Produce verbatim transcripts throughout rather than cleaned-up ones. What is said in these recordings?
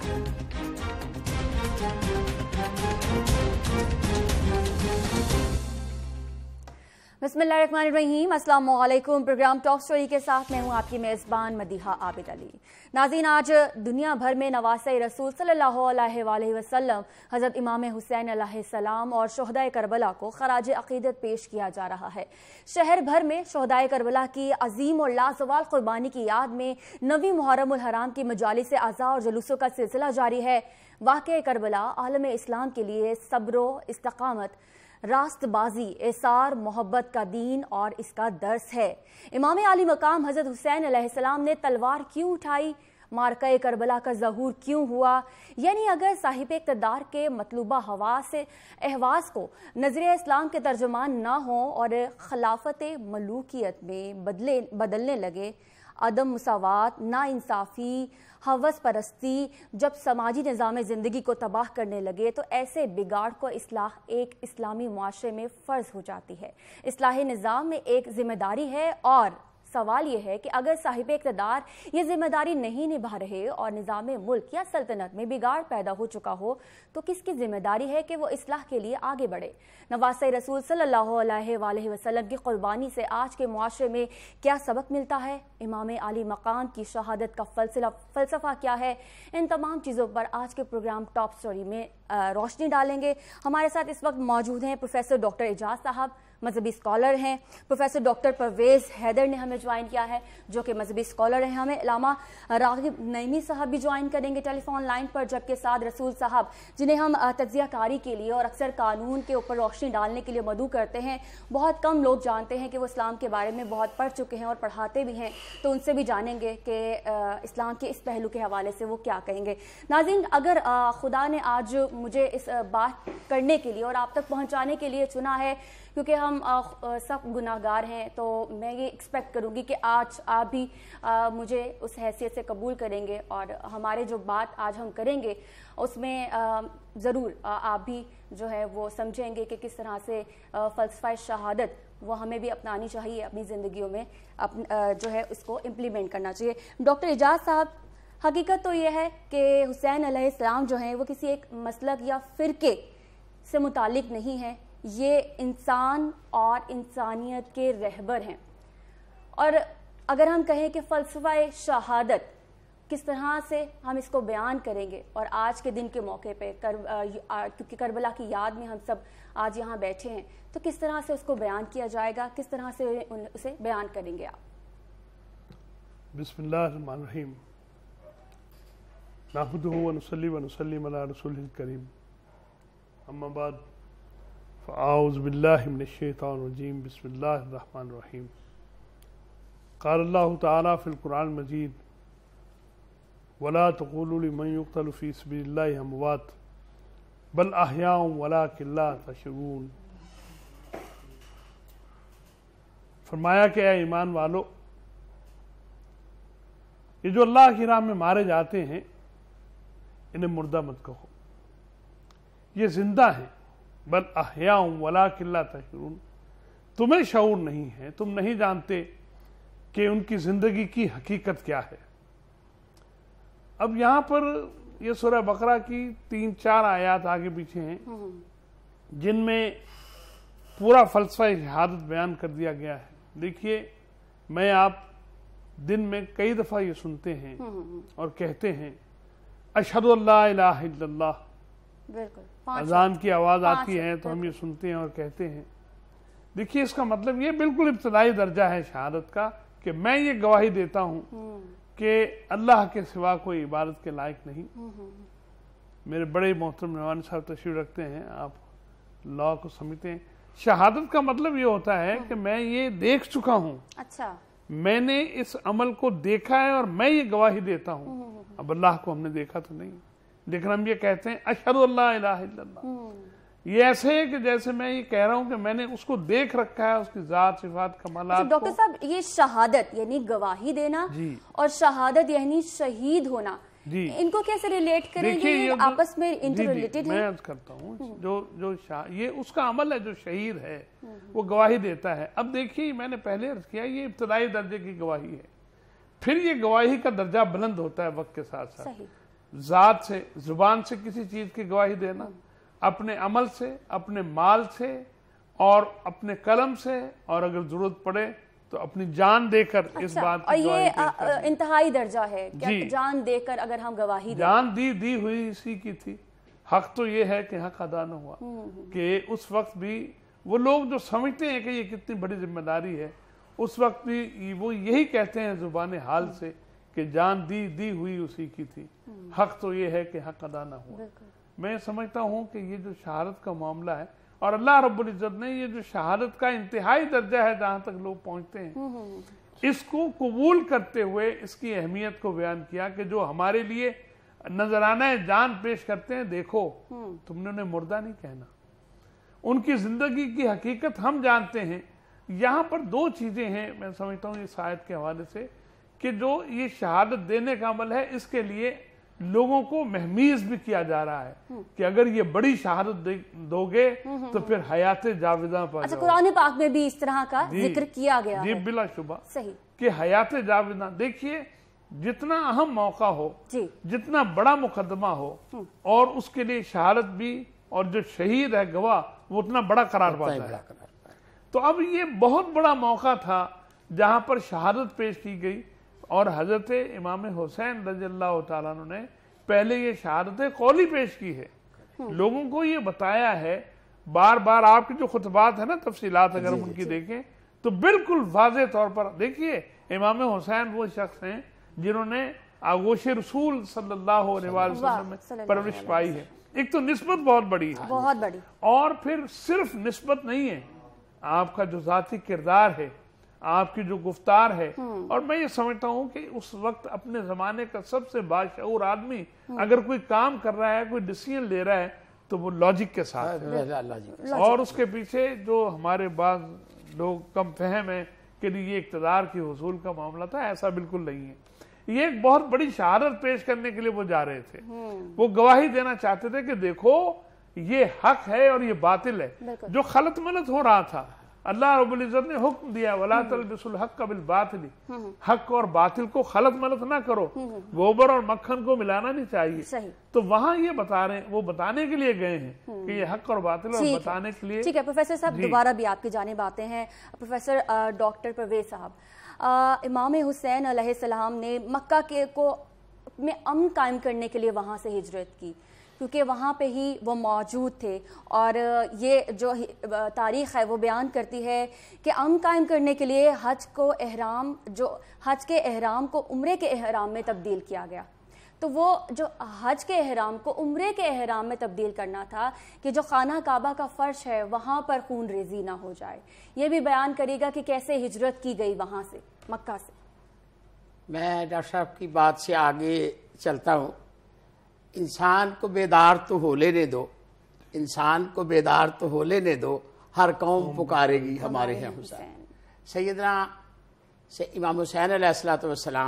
बिस्मिल्लाहिर्रहमानिर्रहीम, अस्सलाम वालेकुम। प्रोग्राम टॉप स्टोरी के साथ मैं हूँ आपकी मेज़बान मदीहा आबिद अली। नाज़रीन, आज दुनिया भर में नवासे रसूल सल्लल्लाहु अलैहि वसल्लम हज़रत इमाम हुसैन अलैहिस्सलाम और शोहदाए करबला को खराज अक़ीदत पेश किया जा रहा है। शहर भर में शोहदाए करबला की अजीम और लाजवाल कुर्बानी की याद में नवी मुहर्रम उल हराम की मजालिस आज़ा और जुलूसों का सिलसिला जारी है। वाक़या करबला आलम इस्लाम के लिए सब्र, इस्तकामत, रास्तबाजी, एसार, मोहब्बत का दीन और इसका दर्स है। इमाम आली मकाम हज़रत हुसैन अलैहिस्सलाम ने तलवार क्यों उठाई, मारका करबला का ज़हूर क्यों हुआ, यानी अगर साहिब इक़्तिदार के मतलूबा हवास अहवास को नज़र इस्लाम के तर्जुमान ना हो और खिलाफत मलूकियत में बदले बदलने लगे, अदम मुसावात, नाइंसाफ़ी, हवस परस्ती जब समाजी निज़ाम ज़िंदगी को तबाह करने लगे, तो ऐसे बिगाड़ को इस्लाह एक इस्लामी मुआशरे में फ़र्ज़ हो जाती है। इस्लाही निज़ाम में एक ज़िम्मेदारी है और सवाल ये है कि अगर साहिब इक़्तिदार ये जिम्मेदारी नहीं निभा रहे और निज़ाम मुल्क या सल्तनत में बिगाड़ पैदा हो चुका हो, तो किसकी जिम्मेदारी है कि वो इस्लाह के लिए आगे बढ़े। नवासे रसूल सल्लल्लाहु अलैहि वसल्लम की कुर्बानी से आज के मुआशरे में क्या सबक मिलता है, इमाम आली मकाम की शहादत का फ़लसफ़ा क्या है, इन तमाम चीज़ों पर आज के प्रोग्राम टॉप स्टोरी में रोशनी डालेंगे। हमारे साथ इस वक्त मौजूद हैं प्रोफेसर डॉक्टर एजाज साहब, मजहबी स्कॉलर हैं। प्रोफेसर डॉक्टर परवेज़ हैदर ने हमें ज्वाइन किया है, जो कि मजहबी स्कॉलर हैं। हमें इलामा रागिब नईमी साहब भी ज्वाइन करेंगे टेलीफोन लाइन पर, जबकि साद रसूल साहब, जिन्हें हम तज्ज़िया कारी के लिए और अक्सर कानून के ऊपर रोशनी डालने के लिए मदऊ करते हैं। बहुत कम लोग जानते हैं कि वो इस्लाम के बारे में बहुत पढ़ चुके हैं और पढ़ाते भी हैं, तो उनसे भी जानेंगे कि इस्लाम के इस पहलू के हवाले से वो क्या कहेंगे। नाज़रीन, अगर खुदा ने आज मुझे इस बात करने के लिए और आप तक पहुँचाने के लिए चुना है, क्योंकि हम आ, सब गुनाहगार हैं, तो मैं ये एक्सपेक्ट करूँगी कि आज आप भी आ, मुझे उस हैसियत से कबूल करेंगे और हमारे जो बात आज हम करेंगे उसमें ज़रूर आप भी जो है वो समझेंगे कि किस तरह से फ़लसफ़ा शहादत वो हमें भी अपनानी चाहिए, अपनी ज़िंदगियों में अप, जो है उसको इम्प्लीमेंट करना चाहिए। डॉक्टर एजाज साहब, हकीकत तो ये है कि हुसैन अलैहिस्सलाम जो हैं वो किसी एक मसलक या फ़िरके से मुतालिक नहीं है, ये इंसान और इंसानियत के रहबर हैं। और अगर हम कहें कि फ़लसफ़ा शहादत किस तरह से हम इसको बयान करेंगे, और आज के दिन के मौके पे कर, क्योंकि करबला की याद में हम सब आज यहाँ बैठे हैं, तो किस तरह से उसको बयान किया जाएगा, किस तरह से उसे बयान करेंगे आप? बिस्मिल्लाहिर्रहमानिर्रहीम, नहमदुहु व नुसल्ली व नुसल्लिम अला रसूलिल करीम, अम्मा बाद, फ़अऊज़ु बिल्लाहि मिनश्शैतानिर्रजीम, बिस्मिल्लाहिर्रहमानिर्रहीम। क़ाल अल्लाहु तआला फ़िल क़ुरआनिल मजीद, वला तक़ूलू लिमन युक़्तलु फ़ी सबीलिल्लाहि अमवात बल अहयाउन वलाकिन ला तशऊरून। फरमाया कि ऐ ईमान वालो, ये जो अल्लाह की राह में मारे जाते हैं, इन्हें मुर्दा मत कहो, ये जिंदा हैं। बल अहयाउन वलाकिन ला तशऊरून, तुम्हें शऊर नहीं है, तुम नहीं जानते कि उनकी जिंदगी की हकीकत क्या है। अब यहां पर ये सूरह बकरा की तीन चार आयत आगे पीछे हैं, जिनमें पूरा फ़लसफ़ा शहादत बयान कर दिया गया है। देखिए, मैं आप दिन में कई दफ़ा ये सुनते हैं और कहते हैं अशहदु अल्ला इलाहा इल्लल्लाह, अजान की आवाज़ आती है तो हम ये सुनते हैं और कहते हैं। देखिए, इसका मतलब ये बिल्कुल इब्तदाई दर्जा है शहादत का कि मैं ये गवाही देता हूँ कि अल्लाह के सिवा कोई इबादत के लायक नहीं। मेरे बड़े मोहतरम नवानी साहब तशरीफ रखते हैं, आप लॉ को समझते हैं। शहादत का मतलब ये होता है कि मैं ये देख चुका हूँ, अच्छा, मैंने इस अमल को देखा है और मैं ये गवाही देता हूँ। अब अल्लाह को हमने देखा तो नहीं, लेकिन हम ये कहते हैं अशहदु अल्ला इलाहा इल्लल्लाह। ये ऐसे है कि जैसे मैं ये कह रहा हूँ कि मैंने उसको देख रखा है, उसकी जात सिफात कमालात। डॉक्टर साहब, ये शहादत यानी गवाही देना और शहादत यानी शहीद होना, जी, इनको कैसे रिलेट करेंगे? ये आपस में इंटर रिलेटेड है। मैं अर्ज करता हूँ, जो जो ये उसका अमल है, जो शहीद है वो गवाही देता है। अब देखिए, मैंने पहले अर्ज किया, ये इब्तदाई दर्जे की गवाही है, फिर ये गवाही का दर्जा बुलंद होता है वक्त के साथ साथ। ذات سے، زبان سے کسی چیز کی گواہی دینا، اپنے عمل سے، اپنے مال سے اور اپنے قلم سے، اور اگر ضرورت پڑے تو اپنی جان دے کر اس بات کی گواہی پیش کرنا۔ یہ انتہائی درجہ ہے کہ جان دے کر اگر ہم گواہی دیں۔ جان دی دی ہوئی اسی کی تھی۔ حق تو یہ ہے کہ حق ادا نہ ہوا، کہ اس وقت بھی وہ لوگ جو سمجھتے ہیں کہ یہ کتنی بڑی ذمہ داری ہے، اس وقت بھی وہ یہی کہتے ہیں زبان حال سے کہ جان دی دی ہوئی اسی کی تھی، حق تو یہ ہے کہ حق ادا نہ ہوا۔ میں سمجھتا ہوں کہ یہ جو شہادت کا معاملہ ہے، اور اللہ رب العزت نے یہ جو شہادت کا انتہائی درجہ ہے جہاں تک لوگ پہنچتے ہیں، اس کو قبول کرتے ہوئے اس کی اہمیت کو بیان کیا کہ جو ہمارے لیے نذرانہ جان پیش کرتے ہیں، دیکھو تم نے انہیں مردہ نہیں کہنا، ان کی زندگی کی حقیقت ہم جانتے ہیں۔ یہاں پر دو چیزیں ہیں میں سمجھتا ہوں اس آیت کے حوالے سے، کہ جو یہ شہادت دینے کا عمل ہے اس کے لیے لوگوں کو مہمیز بھی کیا جا رہا ہے کہ اگر یہ بڑی شہادت دو گے تو پھر حیات جاویداں پا اچھا قرآن پاک میں بھی اس طرح کا ذکر کیا گیا ہے؟ جی بلا شبہ صحیح، کہ حیات جاویداں، دیکھیے جتنا اہم موقع ہو، جتنا بڑا مقدمہ ہو، اور اس کے لیے شہادت بھی، اور جو شہید ہے گواہ وہ اتنا بڑا قرار پاتا ہے۔ تو اب یہ بہت بڑا موقع تھا جہاں پر شہادت پیش کی گئی، اور حضرت امام حسین رضی اللہ تعالیٰ عنہ نے پہلے یہ شہادت قولی پیش کی ہے، لوگوں کو یہ بتایا ہے بار بار۔ آپ کے جو خطبات ہیں نا، تفصیلات اگر ہم ان کی دیکھیں تو بالکل واضح طور پر دیکھیے امام حسین وہ شخص ہیں جنہوں نے آغوش رسول صلی اللہ علیہ وسلم میں پرورش پائی ہے۔ ایک تو نسبت بہت بڑی ہے، بہت بڑی، اور پھر صرف نسبت نہیں ہے، آپ کا جو ذاتی کردار ہے، آپ کی جو گفتار ہے، اور میں یہ سمجھتا ہوں کہ اس وقت اپنے زمانے کا سب سے باشعور آدمی اگر کوئی کام کر رہا ہے، کوئی ڈیسیژن لے رہا ہے تو وہ لاجک کے ساتھ ہے، اور اس کے پیچھے جو ہمارے بعض لوگ کم فہم ہیں کہ یہ اقتدار کی حصول کا معاملہ تھا، ایسا بالکل نہیں ہے۔ یہ ایک بہت بڑی شہادت پیش کرنے کے لیے وہ جا رہے تھے، وہ گواہی دینا چاہتے تھے کہ دیکھو یہ حق ہے اور یہ باطل ہے۔ جو خلط ملط ہو رہا تھا، اللہ رب العزت نے حکم دیا وَلَا تَلْبِسُوا الْحَقَّ بِالْبَاطِلِ، حق اور باطل کو خلط ملط نہ کرو، گوبر اور مکھن کو ملانا نہیں چاہیے۔ تو وہاں یہ بتا رہے ہیں، وہ بتانے کے لیے گئے ہیں کہ یہ حق اور باطل، اور بتانے کے لیے۔ ٹھیک ہے پروفیسر صاحب، دوبارہ بھی آپ کی جانب آتے ہیں۔ پروفیسر ڈاکٹر پرویز صاحب، امام حسین علیہ السلام نے مکہ کے کو میں امن قائم کرنے کے لیے وہاں سے ہجرت کی، کیونکہ وہاں پہ ہی وہ موجود تھے، اور یہ جو تاریخ ہے وہ بیان کرتی ہے کہ امن قائم کرنے کے لیے حج کو احرام جو حج کے احرام کو عمرے کے احرام میں تبدیل کیا گیا۔ تو وہ جو حج کے احرام کو عمرے کے احرام میں تبدیل کرنا تھا کہ جو خانہ کعبہ کا فرش ہے وہاں پر خون ریزی نہ ہو جائے، یہ بھی بیان کرے گا کہ کیسے ہجرت کی گئی وہاں سے، مکہ سے۔ میں ڈاکٹر صاحب کی بات سے آگے چلتا ہوں۔ انسان کو بیدار تو ہو لینے دو، انسان کو بیدار تو ہو لینے دو، ہر قوم پکارے گی ہمارے ہیں حسین۔ سیدنا امام حسین علیہ الصلوۃ والسلام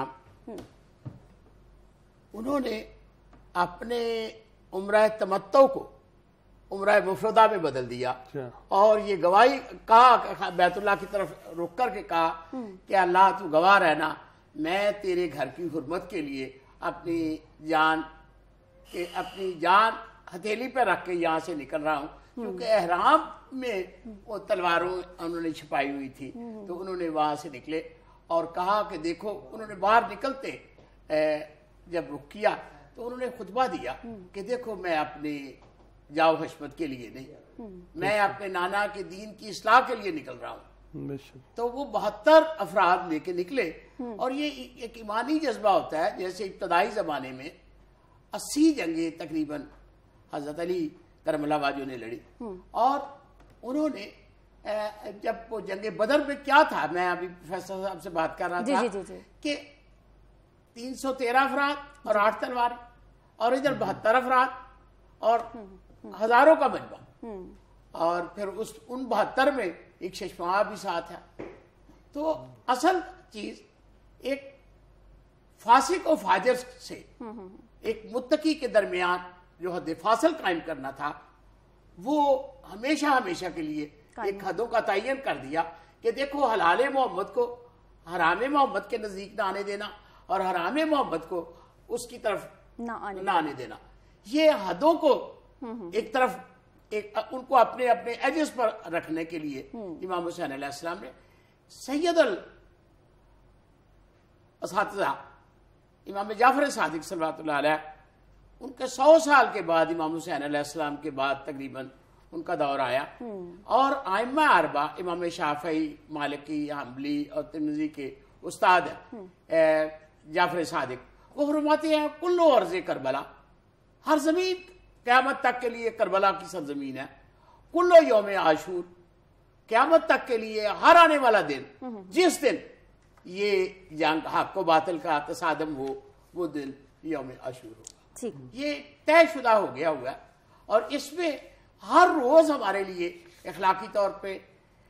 انہوں نے اپنے عمرہ تمتع کو عمرہ مفردہ میں بدل دیا، اور یہ گواہی کہا، بیت اللہ کی طرف رک کر کے کہا کہ اللہ تو گواہ رہنا، میں تیرے گھر کی حرمت کے لیے اپنی جان کہ اپنی جان ہتھیلی پہ رکھ کے یہاں سے نکل رہا ہوں، کیونکہ احرام میں وہ تلواروں انہوں نے چھپائی ہوئی تھی، تو انہوں نے وہاں سے نکلے اور کہا کہ دیکھو، انہوں نے باہر نکلتے جب رخ کیا تو انہوں نے خطبہ دیا کہ دیکھو میں اپنی جاؤ حشمت کے لیے نہیں، میں اپنے نانا کے دین کی اصلاح کے لیے نکل رہا ہوں۔ تو وہ بہتر افراد لے کے نکلے، اور یہ ایک ایمانی جذبہ ہوتا ہے۔ جیسے ابتدائی زمانے میں اسی جنگیں تقریباً حضرت علی کرم اللہ وجہہ نے لڑی، اور انہوں نے جب وہ جنگ بدر میں کیا تھا، میں ابھی پروفیسر صاحب سے بات کر رہا تھا کہ تین سو تیرہ افراد اور آٹھ تلواریں، اور ادھر بہتر افراد اور ہزاروں کا مجمع، اور پھر اس ان بہتر میں ایک ششماہ بھی ساتھ ہے۔ تو اصل چیز ایک فاسق و فاجر سے ایک متقی کے درمیان جو حد فاصل قائم کرنا تھا، وہ ہمیشہ ہمیشہ کے لیے ایک حدوں کا تعین کر دیا کہ دیکھو حلال محمد کو حرام محمد کے نزدیک نہ آنے دینا، اور حرام محمد کو اس کی طرف نہ آنے دینا. یہ حدوں کو ایک طرف ایک ان کو اپنے اپنے ایجز پر رکھنے کے لیے امام حسین علیہ السلام نے سید الاساتذہ امام جعفر صادق صلوات اللہ علیہ ان کے سو سال کے بعد امام حسین علیہ السلام کے بعد تقریباً ان کا دور آیا, اور ائمہ اربعہ امام شافعی, مالکی, حنبلی اور ترمذی کے استاد ہیں جعفر صادق, وہ فرماتے ہیں کلو ارض کربلا, ہر زمین قیامت تک کے لیے کربلا کی سرزمین ہے, کلو یوم عاشور, قیامت تک کے لیے ہر آنے والا دن, جس دن یہ جنگ حق و باطل کا تصادم ہو وہ دن یوم عاشور ہوگا. یہ طے شدہ ہو گیا ہوا ہے, اور اس میں ہر روز ہمارے لیے اخلاقی طور پہ,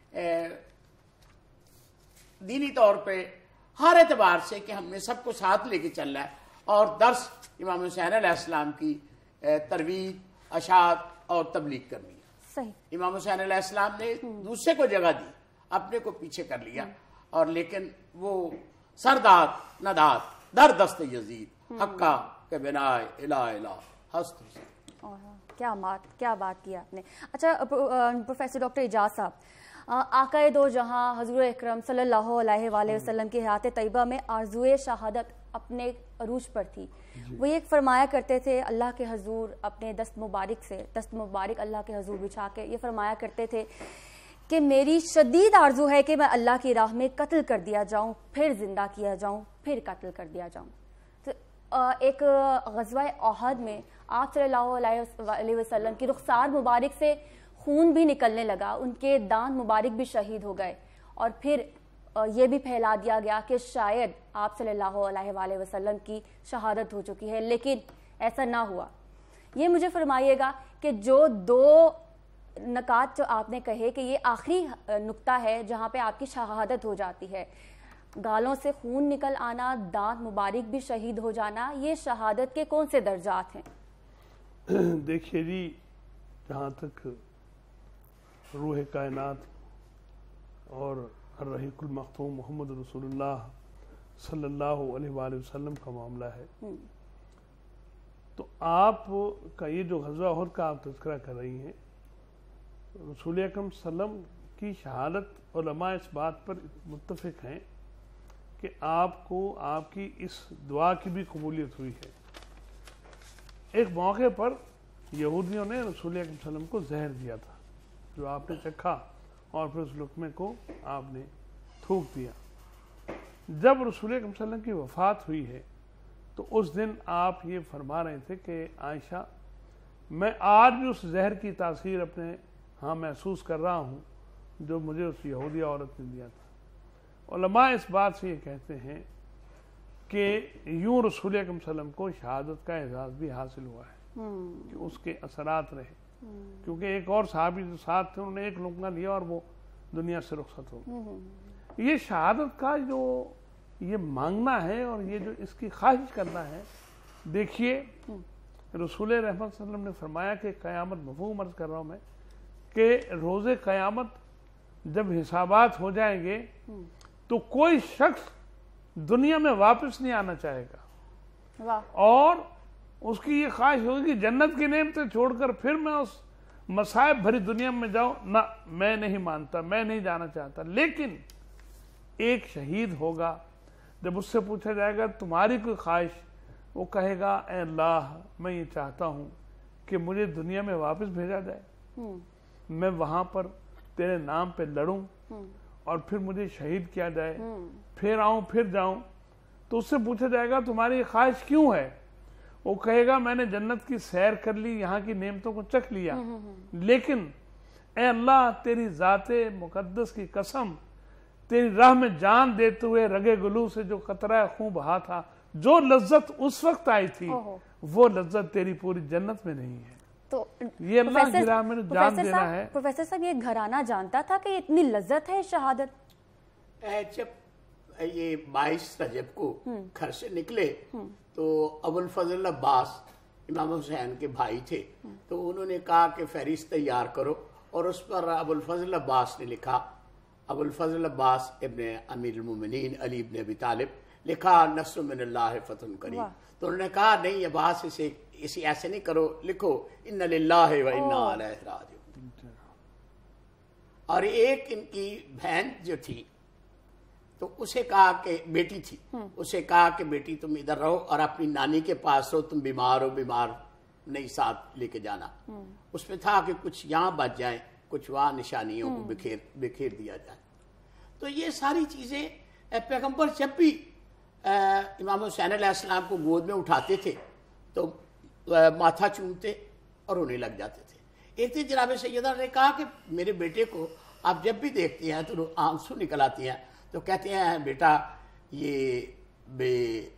دینی طور پہ, ہر اعتبار سے کہ ہم نے سب کو ساتھ لے کے چلنا ہے, اور درس امام حسین علیہ السلام کی ترویج, اشاعت اور تبلیغ کرنی ہے. صحیح. امام حسین علیہ السلام نے دوسرے کو جگہ دی, اپنے کو پیچھے کر لیا, اور لیکن وہ سردات ندات در دست یزید حقا کے بنا الہ الہ ہست حسین. کیا بات کیا بات کی آپ نے. اچھا پروفیسر ڈاکٹر اعجاز صاحب, آقائے دو جہاں حضور اکرم صلی اللہ علیہ وآلہ وسلم کی حیات طیبہ میں آرزوئے شہادت اپنے عروج پر تھی. وہ یہ فرمایا کرتے تھے اللہ کے حضور اپنے دست مبارک سے دست مبارک اللہ کے حضور بچھا کے یہ فرمایا کرتے تھے کہ میری شدید آرزو ہے کہ میں اللہ کی راہ میں قتل کر دیا جاؤں, پھر زندہ کیا جاؤں, پھر قتل کر دیا جاؤں. تو ایک غزوہ احد میں آپ صلی اللہ علیہ وسلم کی رخسار مبارک سے خون بھی نکلنے لگا, ان کے دانت مبارک بھی شہید ہو گئے, اور پھر یہ بھی پھیلا دیا گیا کہ شاید آپ صلی اللہ علیہ وآلہ وسلم کی شہادت ہو چکی ہے, لیکن ایسا نہ ہوا. یہ مجھے فرمائیے گا کہ جو دو نکات جو آپ نے کہے کہ یہ آخری نقطہ ہے جہاں پہ آپ کی شہادت ہو جاتی ہے, گالوں سے خون نکل آنا, دانت مبارک بھی شہید ہو جانا, یہ شہادت کے کون سے درجات ہیں؟ دیکھیے جی, جہاں تک روح کائنات اور الرحیق المختوم محمد رسول اللہ صلی اللہ علیہ وآلہ وسلم کا معاملہ ہے, تو آپ کا یہ جو غزوہ احد کا آپ تذکرہ کر رہی ہیں, رسول اکرم صلی اللہ علیہ وسلم کی شہادت علماء اس بات پر متفق ہیں کہ آپ کو آپ کی اس دعا کی بھی قبولیت ہوئی ہے. ایک موقع پر یہودیوں نے رسول اکرم صلی اللہ علیہ وسلم کو زہر دیا تھا, جو آپ نے چکھا اور پھر اس لقمے کو آپ نے تھوک دیا. جب رسول اکرم صلی اللہ علیہ وسلم کی وفات ہوئی ہے تو اس دن آپ یہ فرما رہے تھے کہ عائشہ, میں آج بھی اس زہر کی تاثیر اپنے ہاں محسوس کر رہا ہوں جو مجھے اس یہودی عورت نے دیا تھا. علماء اس بات سے یہ کہتے ہیں کہ یوں رسول اکرم صلی اللہ علیہ وسلم کو شہادت کا اعزاز بھی حاصل ہوا ہے کہ اس کے اثرات رہے, کیونکہ ایک اور صحابی جو ساتھ تھے انہوں نے ایک لقمہ لیا اور وہ دنیا سے رخصت ہو گئے. یہ شہادت کا جو یہ مانگنا ہے اور یہ جو اس کی خواہش کرنا ہے, دیکھیے رسول رحمت صلی اللہ علیہ وسلم نے فرمایا کہ قیامت, مفہوم عرض کر رہا ہوں میں, کہ روز قیامت جب حسابات ہو جائیں گے تو کوئی شخص دنیا میں واپس نہیں آنا چاہے گا, اور اس کی یہ خواہش ہوگی کہ جنت کی نعمتیں چھوڑ کر پھر میں اس مصائب بھری دنیا میں جاؤں. نہ, میں نہیں مانتا, میں نہیں جانا چاہتا. لیکن ایک شہید ہوگا, جب اس سے پوچھا جائے گا تمہاری کوئی خواہش, وہ کہے گا اے اللہ میں یہ چاہتا ہوں کہ مجھے دنیا میں واپس بھیجا جائے, میں وہاں پر تیرے نام پہ لڑوں اور پھر مجھے شہید کیا جائے, پھر آؤں پھر جاؤں. تو اس سے پوچھا جائے گا تمہاری خواہش کیوں ہے, وہ کہے گا میں نے جنت کی سیر کر لی, یہاں کی نعمتوں کو چکھ لیا, لیکن اے اللہ تیری ذات مقدس کی قسم, تیری راہ میں جان دیتے ہوئے رگے گلو سے جو قطرہ خون بہا تھا, جو لذت اس وقت آئی تھی وہ لذت تیری پوری جنت میں نہیں ہے. تو یہ اللہ کی راہ میں جان دینا ہے. پروفیسر صاحب یہ گھرانہ جانتا تھا کہ اتنی لذت ہے شہادت؟ جب یہ بائیس رجب کو گھر سے نکلے تو ابو الفضل عباس امام حسین کے بھائی تھے, تو انہوں نے کہا کہ فہرست تیار کرو, اور اس پر ابو الفضل عباس نے لکھا ابو الفضل عباس ابن امیر المومنین علی ابن ابی طالب, लिखा नस्र मिन अल्लाह फतहुन करीब। तो उन्होंने कहा नहीं अब्बास इसे इसे ऐसे नहीं करो, लिखो इन्ना लिल्लाहि व इन्ना इलैहि राजिऊन। और एक इनकी बहन जो थी तो उसे कहा कि बेटी थी, उसे कहा कि बेटी तुम इधर रहो और अपनी नानी के पास रहो, तुम बीमार हो बीमार नहीं साथ लेके जाना। उसमें था कि कुछ यहाँ बच जाए, कुछ वहाँ निशानियों को बिखेर बिखेर दिया जाए। तो ये सारी चीजें पैगंबर जब भी इमाम हुसैन अलैहिस्सलाम को गोद में उठाते थे तो माथा चूमते और रोने लग जाते थे। एक दिन जनाब सैयदा ने कहा कि मेरे बेटे को आप जब भी देखते हैं तो आंसू निकल आते हैं, तो कहते हैं बेटा ये बे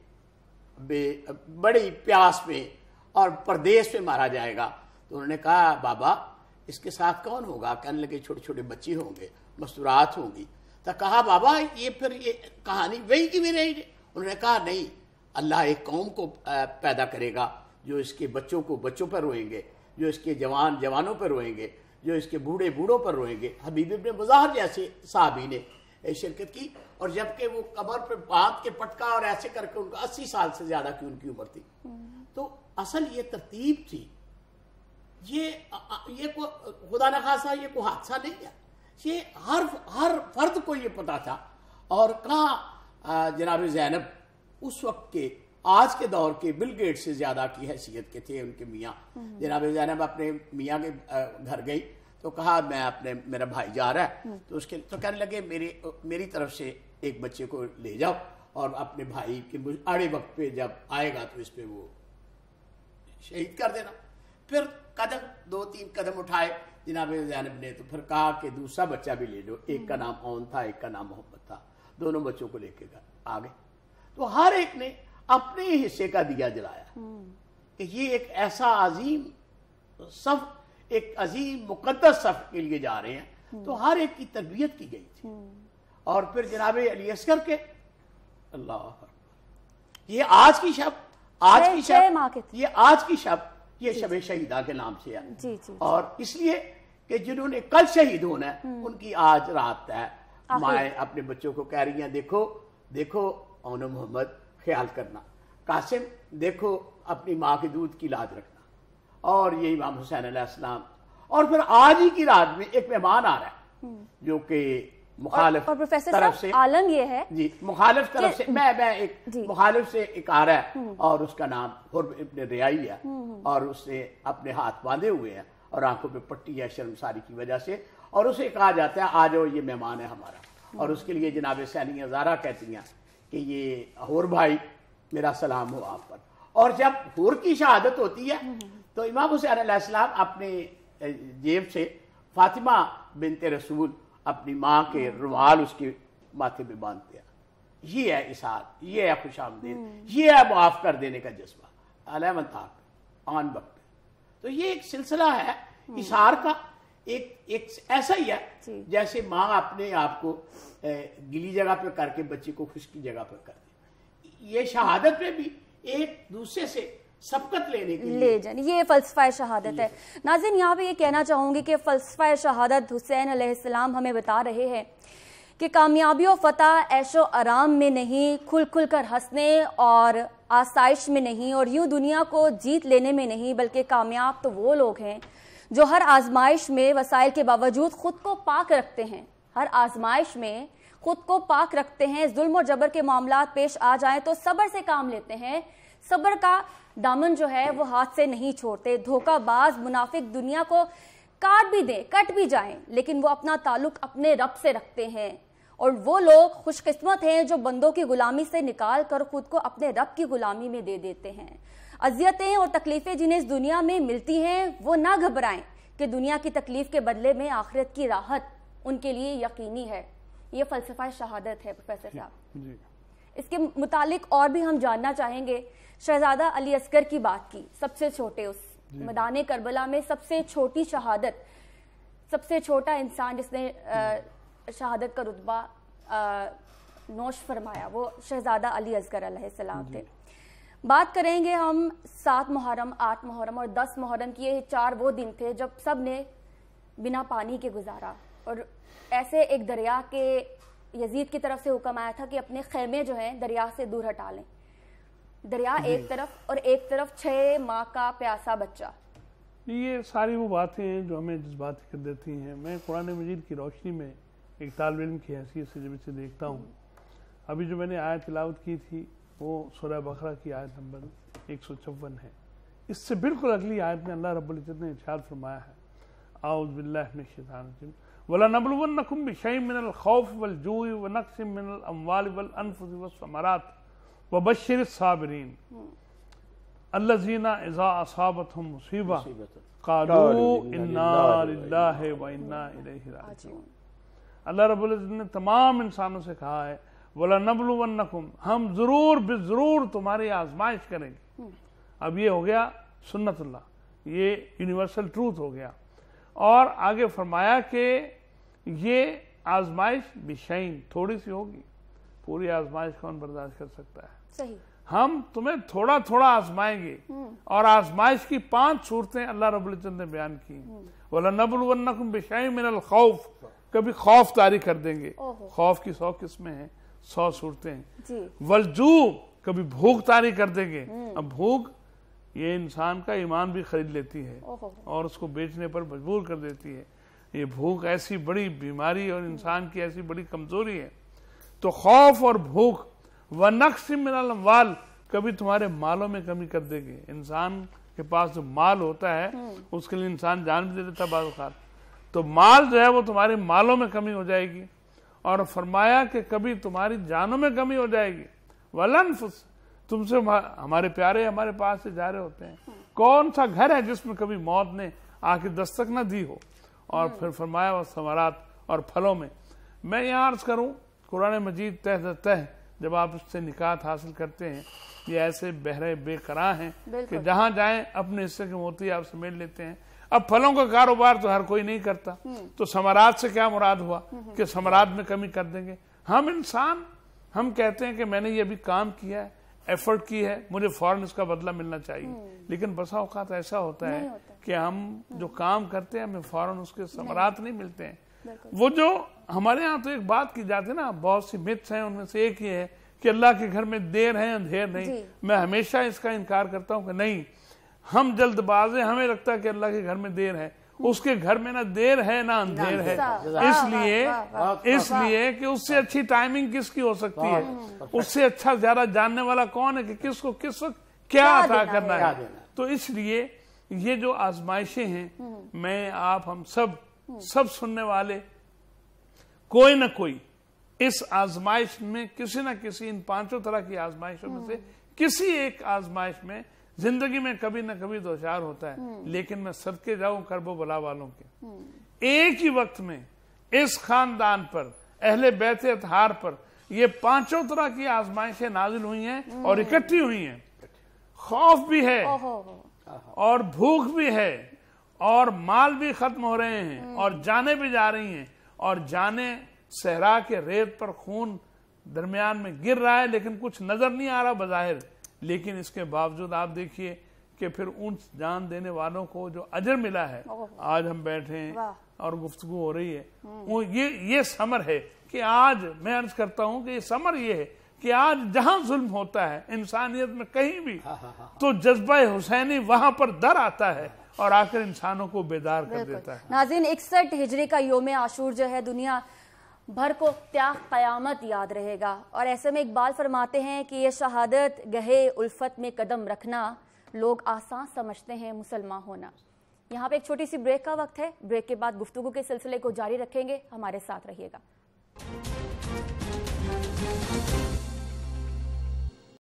बे बड़ी प्यास में और परदेश में मारा जाएगा। तो उन्होंने कहा बाबा इसके साथ कौन होगा? कहने लगे छोटे छोटे बच्चे होंगे, मस्तूरात होंगी। तो कहा बाबा ये फिर ये कहानी वही की भी रही। उन्होंने कहा नहीं, अल्लाह एक कौम को पैदा करेगा जो इसके बच्चों को बच्चों पर रोएंगे, जो इसके जवान जवानों पर रोएंगे, जो इसके बूढ़े बूढ़ों पर रोएंगे। हबीब इब्न मुज़ाहिर जैसे साहबी ने शिरकत की, और जबकि वो कमर पर बांध के पटका और ऐसे करके उनको अस्सी साल से ज्यादा की उनकी उम्र थी। तो असल ये तरतीब थी, ये ये को खुदा न खासा ये कोई हादसा नहीं है, ये हर हर फर्द को ये पता था। और कहाँ जनाब ज़ैनब उस वक्त के आज के दौर के बिल गेट से ज्यादा की हैसियत के थे उनके मियाँ। जनाब ज़ैनब अपने मियाँ के घर गई तो कहा मैं अपने मेरा भाई जा रहा है, तो उसके तो कहने लगे मेरी मेरी तरफ से एक बच्चे को ले जाओ और अपने भाई के आड़े वक्त पे जब आएगा तो इस पे वो शहीद कर देना। फिर कदम दो तीन कदम उठाए जनाब ज़ैनब ने, तो फिर कहा कि दूसरा बच्चा भी ले लो। एक का नाम औन था, एक का नाम मोहम्मद था, दोनों बच्चों को लेके आ गए। तो हर एक ने अपने हिस्से का दिया जलाया कि ये एक ऐसा अजीम सफ एक अजीम मुकद्दस सफ के लिए जा रहे हैं। तो हर एक की तरबियत की गई थी। और फिर जनाब अली असगर के अल्लाह ये आज की शब आज की शब ये आज की शब ये शब शहीदा के नाम से है जी, जी, और इसलिए कि जिन्होंने कल शहीद होना है उनकी आज रात है। माए अपने बच्चों को कह रही हैं देखो देखो औनो मोहम्मद ख्याल करना, कासिम देखो अपनी माँ के दूध की लाज रखना। और ये इमाम हुसैन अलैहिस्सलाम। और फिर आज ही की रात में एक मेहमान आ रहा है जो कि मुखालिफ तरफ से आलम ये है जी मुखालिफ तरफ से मैं मैं एक मुखालिफ से एक आ रहा है और उसका नाम हुर्ब इब्न रियाई है और उसने अपने हाथ बांधे हुए हैं और आंखों पे पट्टी है शर्मसारी की वजह से, और उसे कहा जाता है आ जाओ ये मेहमान है हमारा। और उसके लिए जनाब सैनिया ज़ारा कहती हैं कि ये हुर भाई मेरा सलाम हो आप पर। और जब हुर की शहादत होती है तो इमाम हुसैन अलैहिस्सलाम अपने जेब से फातिमा बिनते रसूल अपनी माँ के रुमाल उसके माथे पे बांधते हैं। ये है इसार, ये है खुशामदीद, ये है माफ कर देने का जज्बा अलमतार आन वक्त। तो ये एक सिलसिला है इसार का, एक एक ऐसा ही है जैसे माँ अपने आप को गिली जगह पे करके बच्चे को खुशकी जगह पर कर दे। ये शहादत पे भी एक दूसरे से सबकत लेने के लिए ले जाने, ये फलसफा शहादत है। नाज़रीन यहाँ पे ये कहना चाहूंगी कि फलसफा शहादत हुसैन अलैहिस्सलाम हमें बता रहे हैं कि कामयाबी और फतह ऐशो आराम में नहीं, खुल खुल कर हंसने और आसाइश में नहीं, और यूं दुनिया को जीत लेने में नहीं, बल्कि कामयाब तो वो लोग हैं जो हर आजमाइश में वसाइल के बावजूद खुद को पाक रखते हैं। हर आजमाइश में खुद को पाक रखते हैं। जुल्म और जबर के मामला पेश आ जाएं तो सब्र से काम लेते हैं। सब्र का दामन जो है वो हाथ से नहीं छोड़ते। धोखाबाज मुनाफिक दुनिया को काट भी दें, कट भी जाएं, लेकिन वो अपना ताल्लुक अपने रब से रखते हैं। और वो लोग खुशकिस्मत हैं जो बंदों की गुलामी से निकाल कर खुद को अपने रब की गुलामी में दे देते हैं। अजियतें और तकलीफें जिन्हें इस दुनिया में मिलती हैं वो ना घबराएं कि दुनिया की तकलीफ के बदले में आखिरत की राहत उनके लिए यकीनी है। ये फलसफा शहादत है प्रोफेसर साहब। इसके मुतालिक और भी हम जानना चाहेंगे। शहजादा अली असगर की बात की, सबसे छोटे उस मैदान करबला में सबसे छोटी शहादत, सबसे छोटा इंसान जिसने शहादत का रुतबा नोश फरमाया वो शहजादा अली असगर अलैहिस्सलाम थे। बात करेंगे हम सात मुहर्रम, आठ मुहर्रम और दस मुहर्रम की। ये चार वो दिन थे जब सब ने बिना पानी के गुजारा और ऐसे एक दरिया के यजीद की तरफ से हुक्म आया था कि अपने खेमे जो हैं दरिया से दूर हटा लें। दरिया एक तरफ और एक तरफ छह माह का प्यासा बच्चा। ये सारी वो बातें हैं जो हमें जज्बात कर देती हैं। मैं कुरान मजीद की रोशनी में एक तालिब इल्म की हैसियत से जब इसे देखता हूँ, अभी जो मैंने आयत तिलावत की थी वो सूरह बकरा की आयत नंबर एक सौ चौवन है। इससे बिल्कुल अगली आयत में अल्लाह रब्बुल इज्जत ने इरशाद फरमाया है, आऊज़ु बिल्लाहि मिनश शैतानिर रजीम, वला नबलुवन्नकुम बिशैइन मिनल खौफ वल जूइ व नक्सिम मिनल अमवालि वल अनफुसि वस समरात व बश्शिरिस साबिरीन अल्लज़ीना इज़ा असाबतहुम मुसीबा क़ालू इन्ना लिल्लाहि व इन्ना इलैहि राजिऊन। अल्लाह रब्बुल इज्जत ने तमाम इंसानों से कहा है, वला नबलुवन्नकुम, हम जरूर बेजरूर तुम्हारी आजमाइश करेंगे। अब ये हो गया सुन्नतुल्लाह, ये यूनिवर्सल ट्रूथ हो गया। और आगे फरमाया कि ये आजमाइश बिशैइन, थोड़ी सी होगी, पूरी आजमाइश कौन बर्दाश्त कर सकता है। सही। हम तुम्हें थोड़ा थोड़ा आजमाएंगे। और आजमाइश की पांच सूरतें अल्लाह रब्बुल इज्जत ने बयान की। वला नबलुवन्नकुम बिशैइन मिनल खौफ, कभी खौफ तारी कर देंगे। खौफ की सौ किस्में हैं, सौ सूरतें हैं। वलजू, कभी भूख तारी कर देंगे। अब भूख ये इंसान का ईमान भी खरीद लेती है और उसको बेचने पर मजबूर कर देती है। ये भूख ऐसी बड़ी बीमारी और इंसान की ऐसी बड़ी कमजोरी है। तो खौफ और भूख, व नक्सिम मिनल अमवाल, कभी तुम्हारे मालों में कमी कर देंगे। इंसान के पास जो माल होता है उसके लिए इंसान जान भी दे देता बाज़ औक़ात, तो माल जो है वो तुम्हारे मालों में कमी हो जाएगी। और फरमाया कि कभी तुम्हारी जानों में कमी हो जाएगी। वलनफुस, तुमसे हमारे प्यारे हमारे पास से जा रहे होते हैं, कौन सा घर है जिसमें कभी मौत ने आके दस्तक न दी हो। और फिर फरमाया वह समरात, और फलों में। मैं यहाँ अर्ज करूँ, कुरान मजीद तह तह जब आप उससे निकात हासिल करते हैं, ये ऐसे बहरे बेकरार हैं कि जहाँ जाएं अपने हिस्से के मोती आप समेट लेते हैं। अब फलों का कारोबार तो हर कोई नहीं करता, तो समरात से क्या मुराद हुआ कि समरात में कमी कर देंगे। हम इंसान, हम कहते हैं कि मैंने ये भी काम किया है, एफर्ट की है, मुझे फौरन इसका बदला मिलना चाहिए। लेकिन बसा औकात ऐसा होता है कि हम जो काम करते हैं हमें फौरन उसके समरात नहीं मिलते हैं। वो जो हमारे यहाँ तो एक बात की जाती है ना, बहुत सी मिथ्स हैं, उनमें से एक ये है कि अल्लाह के घर में देर है अंधेर नहीं। मैं हमेशा इसका इनकार करता हूँ कि नहीं, हम जल्दबाज हैं, हमें लगता है कि अल्लाह के घर में देर है। उसके घर में ना देर है ना अंधेर है, इसलिए इसलिए कि उससे अच्छी टाइमिंग किसकी हो सकती है, उससे अच्छा ज्यादा जानने वाला कौन है कि किसको किस वक्त क्या अता करना है। तो इसलिए ये जो आजमाइशें हैं, मैं आप हम सब सब सुनने वाले कोई ना कोई इस आजमाइश में किसी न किसी इन पांचों तरह की आजमाइशों में से किसी एक आजमाइश में जिंदगी में कभी न कभी दोचार होता है। लेकिन मैं सदके जाऊं करबो बला वालों के, एक ही वक्त में इस खानदान पर, अहले बैत अतहार पर ये पांचों तरह की आजमाइशें नाजिल हुई हैं और इकट्ठी हुई हैं। खौफ भी है और भूख भी है और माल भी खत्म हो रहे हैं और जाने भी जा रही हैं और जाने सहरा के रेत पर खून दरमियान में गिर रहा है, लेकिन कुछ नजर नहीं आ रहा बज़ाहिर। लेकिन इसके बावजूद आप देखिए कि फिर उन जान देने वालों को जो अजर मिला है, आज हम बैठे हैं और गुफ्तगू हो रही है, वो ये ये समर है कि आज मैं अर्ज करता हूं कि ये समर ये है कि आज जहां जुल्म होता है इंसानियत में कहीं भी, तो जज्बा हुसैनी वहां पर दर आता है और आकर इंसानों को बेदार कर देता है। नाज़रीन, इकसठ हिजरी का योम आशूर जो है दुनिया भर को क्या क़यामत याद रहेगा। और ऐसे में इकबाल फरमाते हैं कि ये शहादत गहे उल्फत में कदम रखना, लोग आसान समझते हैं मुसलमान होना। यहाँ पे एक छोटी सी ब्रेक का वक्त है। ब्रेक के बाद गुफ्तगू के सिलसिले को जारी रखेंगे, हमारे साथ रहिएगा।